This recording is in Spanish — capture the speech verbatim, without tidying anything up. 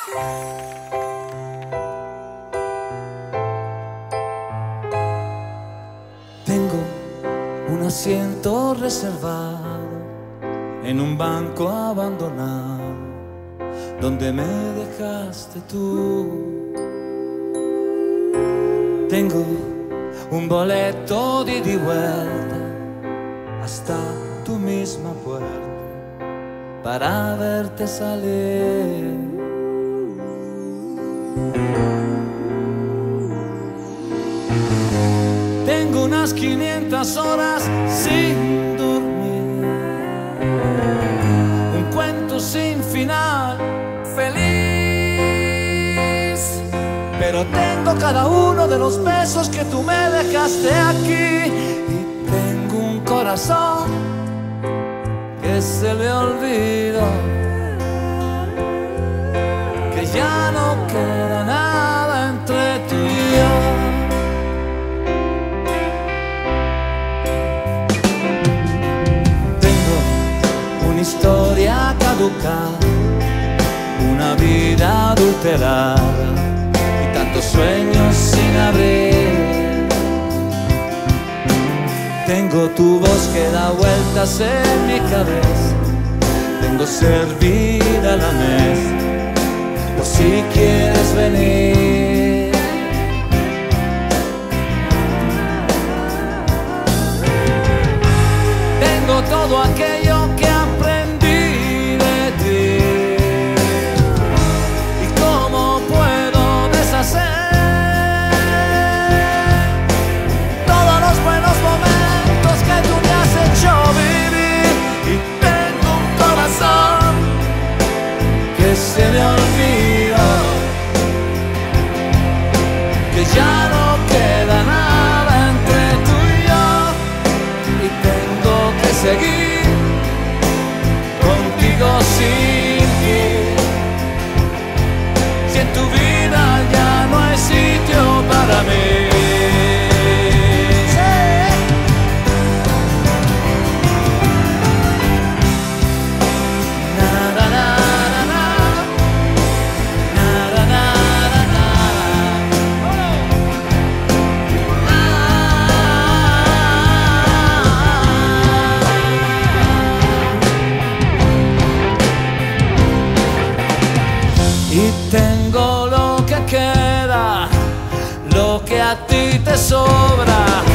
Tengo un asiento reservado en un banco abandonado donde me dejaste tú. Tengo un boleto de ida y vuelta hasta tu misma puerta para verte salir. Tengo unas quinientas horas sin dormir, un cuento sin final feliz, pero tengo cada uno de los besos que tú me dejaste aquí, y tengo un corazón que se le olvidó, que ya no queda nada entre tú y yo. Una historia caducada, una vida adulterada y tantos sueños sin abrir. Tengo tu voz que da vueltas en mi cabeza, tengo servida la mesa por si quieres venir. Tengo todo aquello que se me olvidó, que ya no queda nada entre tú y yo, y tengo que seguir contigo sin ti. Si en tu vida ya no hay sitio para mí. Y tengo lo que queda, lo que a ti te sobra.